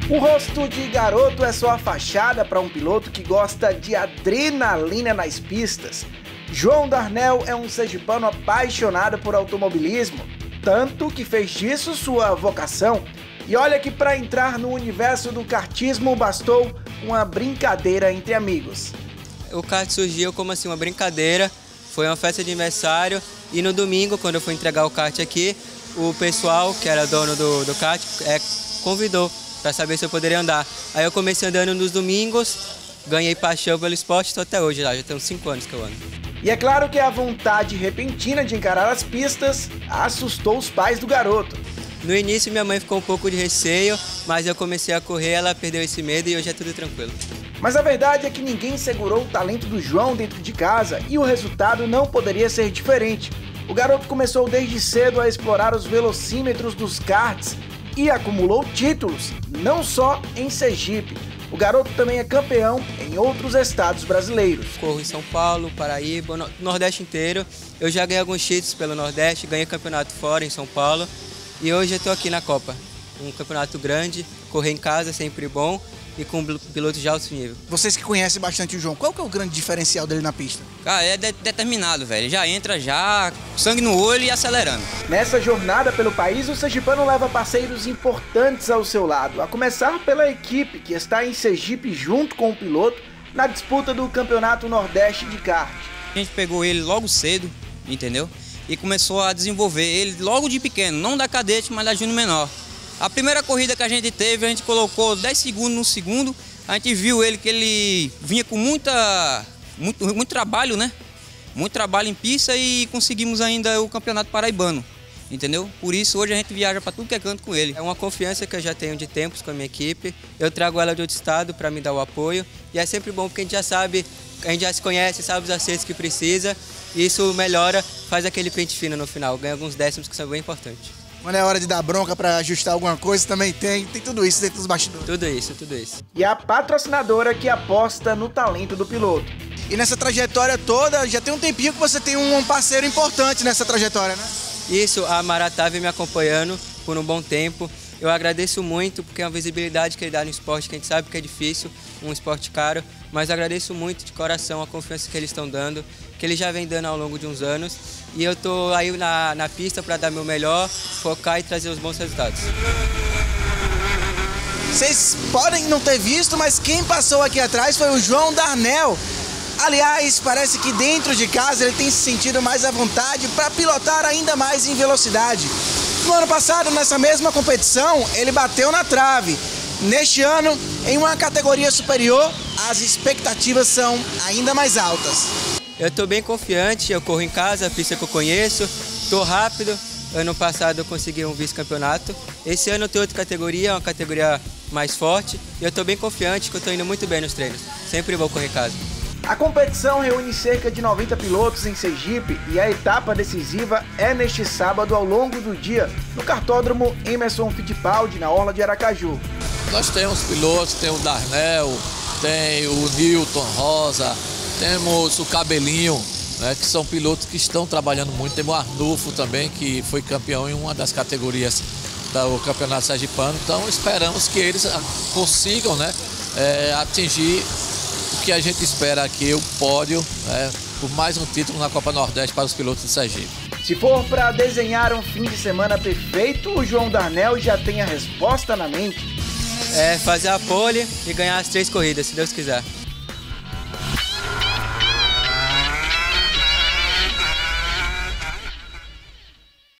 O rosto de garoto é só a fachada para um piloto que gosta de adrenalina nas pistas. João Darnel é um sergipano apaixonado por automobilismo, tanto que fez disso sua vocação. E olha que para entrar no universo do kartismo bastou uma brincadeira entre amigos. O kart surgiu como assim, uma brincadeira, foi uma festa de aniversário e no domingo, quando eu fui entregar o kart aqui, o pessoal, que era dono do kart, convidou para saber se eu poderia andar. Aí eu comecei andando nos domingos, ganhei paixão pelo esporte, estou até hoje lá, já tem uns 5 anos que eu ando. E é claro que a vontade repentina de encarar as pistas assustou os pais do garoto. No início minha mãe ficou um pouco de receio, mas eu comecei a correr, ela perdeu esse medo e hoje é tudo tranquilo. Mas a verdade é que ninguém segurou o talento do João dentro de casa e o resultado não poderia ser diferente. O garoto começou desde cedo a explorar os velocímetros dos karts e acumulou títulos, não só em Sergipe. O garoto também é campeão em outros estados brasileiros. Corro em São Paulo, Paraíba, no Nordeste inteiro. Eu já ganhei alguns títulos pelo Nordeste, ganhei campeonato fora em São Paulo. E hoje eu estou aqui na Copa. Um campeonato grande, correr em casa é sempre bom e com pilotos de alto nível. Vocês que conhecem bastante o João, qual que é o grande diferencial dele na pista? Cara, é determinado, velho. Já entra, sangue no olho e acelerando. Nessa jornada pelo país, o sergipano leva parceiros importantes ao seu lado, a começar pela equipe que está em Sergipe junto com o piloto na disputa do Campeonato Nordeste de kart. A gente pegou ele logo cedo, entendeu? E começou a desenvolver ele logo de pequeno, não da cadete, mas da júnior menor. A primeira corrida que a gente teve, a gente colocou 10 segundos no segundo, a gente viu ele que ele vinha com muito trabalho, né? Muito trabalho em pista e conseguimos ainda o campeonato paraibano, entendeu? Por isso hoje a gente viaja para tudo que é canto com ele. É uma confiança que eu já tenho de tempos com a minha equipe, eu trago ela de outro estado para me dar o apoio e é sempre bom porque a gente já sabe, a gente já se conhece, sabe os acertos que precisa e isso melhora, faz aquele pente fino no final, ganha alguns décimos que são bem importantes. Quando é hora de dar bronca para ajustar alguma coisa, também tem tudo isso dentro dos bastidores. Tudo isso. E a patrocinadora que aposta no talento do piloto. E nessa trajetória toda, já tem um tempinho que você tem um parceiro importante nessa trajetória, né? Isso, a Maratá vem me acompanhando por um bom tempo. Eu agradeço muito porque é uma visibilidade que ele dá no esporte, que a gente sabe que é difícil, um esporte caro, mas agradeço muito de coração a confiança que eles estão dando, que eles já vêm dando ao longo de uns anos. E eu tô aí na pista para dar meu melhor, focar e trazer os bons resultados. Vocês podem não ter visto, mas quem passou aqui atrás foi o João Darnel. Aliás, parece que dentro de casa ele tem se sentido mais à vontade para pilotar ainda mais em velocidade. No ano passado, nessa mesma competição, ele bateu na trave. Neste ano, em uma categoria superior, as expectativas são ainda mais altas. Eu estou bem confiante, eu corro em casa, a pista que eu conheço, estou rápido. Ano passado eu consegui um vice-campeonato. Esse ano eu tenho outra categoria, uma categoria mais forte. E eu estou bem confiante que eu estou indo muito bem nos treinos. Sempre vou correr em casa. A competição reúne cerca de 90 pilotos em Sergipe e a etapa decisiva é neste sábado ao longo do dia no kartódromo Emerson Fittipaldi, na orla de Aracaju. Nós temos pilotos, tem o Darnel, tem o Newton Rosa, temos o Cabelinho, né, que são pilotos que estão trabalhando muito. Temos o Arnulfo também, que foi campeão em uma das categorias do Campeonato Sergipano. Então esperamos que eles consigam, né, atingir o que a gente espera aqui, o pódio, né, por mais um título na Copa Nordeste para os pilotos de Sergipe. Se for para desenhar um fim de semana perfeito, o João Darnel já tem a resposta na mente. É fazer a pole e ganhar as 3 corridas, se Deus quiser.